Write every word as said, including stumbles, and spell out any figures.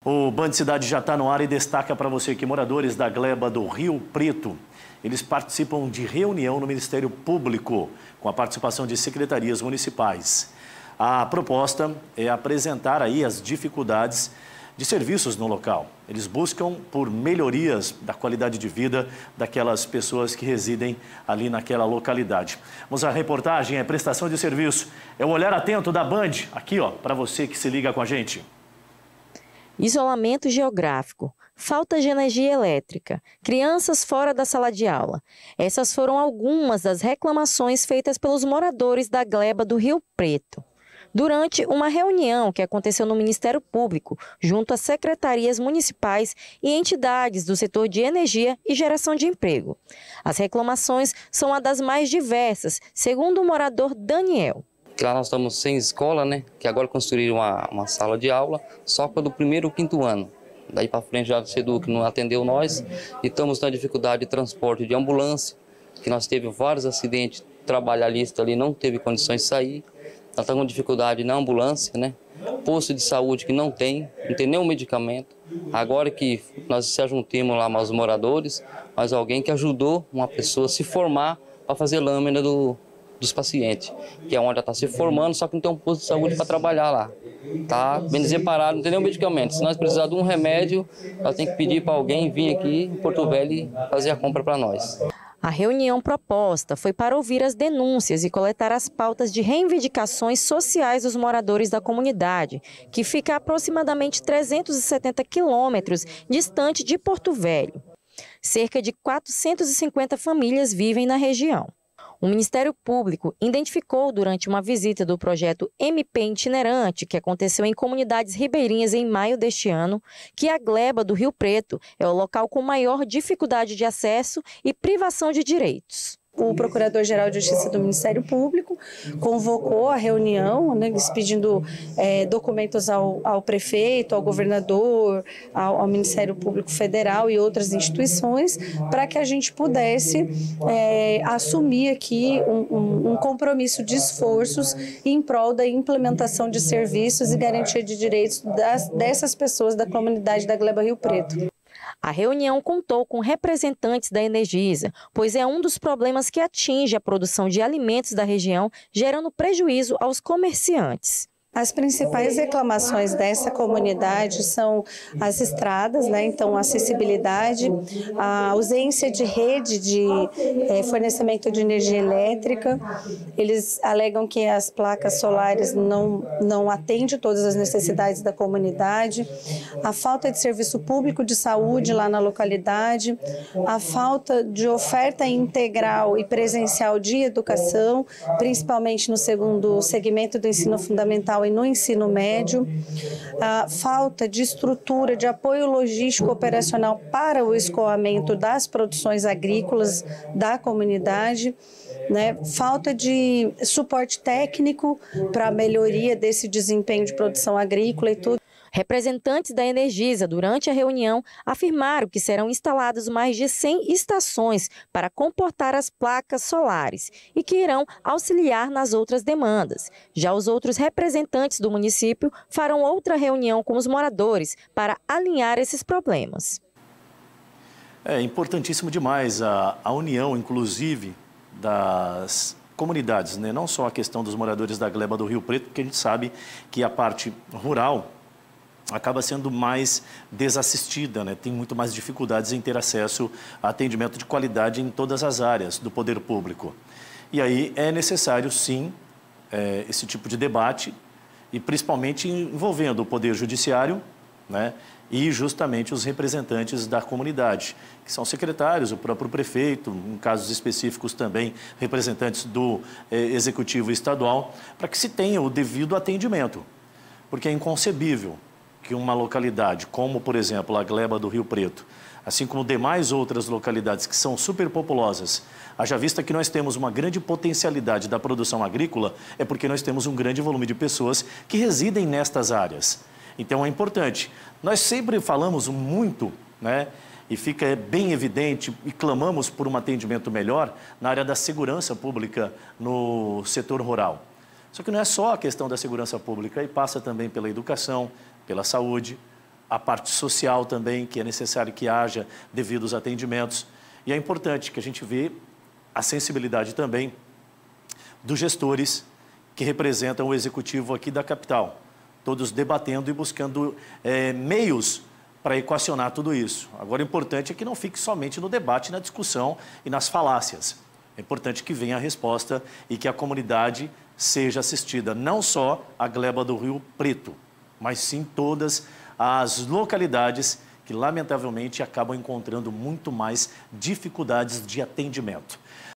O Band Cidade já está no ar e destaca para você que moradores da gleba do Rio Preto, eles participam de reunião no Ministério Público, com a participação de secretarias municipais. A proposta é apresentar aí as dificuldades de serviços no local. Eles buscam por melhorias da qualidade de vida daquelas pessoas que residem ali naquela localidade. Vamos à reportagem, é prestação de serviço. É o olhar atento da Band, aqui ó, para você que se liga com a gente. Isolamento geográfico, falta de energia elétrica, crianças fora da sala de aula. Essas foram algumas das reclamações feitas pelos moradores da gleba do Rio Preto. Durante uma reunião que aconteceu no Ministério Público, junto às secretarias municipais e entidades do setor de energia e geração de emprego. As reclamações são uma das mais diversas, segundo o morador Daniel. Que lá nós estamos sem escola, né? Que agora construíram uma, uma sala de aula só para do primeiro ao quinto ano. Daí para frente já o SEDUC não atendeu nós e estamos na dificuldade de transporte de ambulância, que nós teve vários acidentes trabalhistas ali, não teve condições de sair. Nós estamos com dificuldade na ambulância, né? Posto de saúde que não tem, não tem nenhum medicamento. Agora que nós se ajuntemos lá mais os moradores, mas alguém que ajudou uma pessoa a se formar para fazer lâmina do dos pacientes, que é onde ela está se formando, só que não tem um posto de saúde para trabalhar lá. Tá bem desemparado, não tem nenhum medicamento. Se nós precisarmos de um remédio, nós temos que pedir para alguém vir aqui em Porto Velho e fazer a compra para nós. A reunião proposta foi para ouvir as denúncias e coletar as pautas de reivindicações sociais dos moradores da comunidade, que fica a aproximadamente trezentos e setenta quilômetros distante de Porto Velho. Cerca de quatrocentas e cinquenta famílias vivem na região. O Ministério Público identificou durante uma visita do projeto M P Itinerante, que aconteceu em comunidades ribeirinhas em maio deste ano, que a gleba do Rio Preto é o local com maior dificuldade de acesso e privação de direitos. O Procurador-Geral de Justiça do Ministério Público convocou a reunião, né, pedindo é, documentos ao, ao prefeito, ao governador, ao, ao Ministério Público Federal e outras instituições, para que a gente pudesse é, assumir aqui um, um, um compromisso de esforços em prol da implementação de serviços e garantia de direitos das, dessas pessoas da comunidade da gleba Rio Preto. A reunião contou com representantes da Energisa, pois é um dos problemas que atinge a produção de alimentos da região, gerando prejuízo aos comerciantes. As principais reclamações dessa comunidade são as estradas, né? Então a acessibilidade, a ausência de rede de é, fornecimento de energia elétrica. Eles alegam que as placas solares não, não atendem todas as necessidades da comunidade, a falta de serviço público de saúde lá na localidade, a falta de oferta integral e presencial de educação, principalmente no segundo segmento do ensino fundamental e no ensino médio, a falta de estrutura de apoio logístico operacional para o escoamento das produções agrícolas da comunidade, né? Falta de suporte técnico para a melhoria desse desempenho de produção agrícola e tudo. Representantes da Energisa, durante a reunião, afirmaram que serão instaladas mais de cem estações para comportar as placas solares e que irão auxiliar nas outras demandas. Já os outros representantes do município farão outra reunião com os moradores para alinhar esses problemas. É importantíssimo demais a, a união, inclusive, das comunidades, né? Não só a questão dos moradores da gleba do Rio Preto, porque a gente sabe que a parte rural acaba sendo mais desassistida, né? Tem muito mais dificuldades em ter acesso a atendimento de qualidade em todas as áreas do poder público. E aí é necessário, sim, é, esse tipo de debate, e principalmente envolvendo o Poder Judiciário, né? E justamente os representantes da comunidade, que são secretários, o próprio prefeito, em casos específicos também representantes do eh, Executivo Estadual, para que se tenha o devido atendimento, porque é inconcebível que uma localidade como, por exemplo, a gleba do Rio Preto, assim como demais outras localidades que são superpopulosas, haja vista que nós temos uma grande potencialidade da produção agrícola, é porque nós temos um grande volume de pessoas que residem nestas áreas. Então é importante. Nós sempre falamos muito, né, e fica bem evidente e clamamos por um atendimento melhor na área da segurança pública no setor rural. Só que não é só a questão da segurança pública, e passa também pela educação, pela saúde, a parte social também, que é necessário que haja devidos atendimentos. E é importante que a gente vê a sensibilidade também dos gestores que representam o executivo aqui da capital, todos debatendo e buscando é, meios para equacionar tudo isso. Agora, o importante é que não fique somente no debate, na discussão e nas falácias. É importante que venha a resposta e que a comunidade seja assistida, não só a gleba do Rio Preto, mas sim todas as localidades que, lamentavelmente, acabam encontrando muito mais dificuldades de atendimento.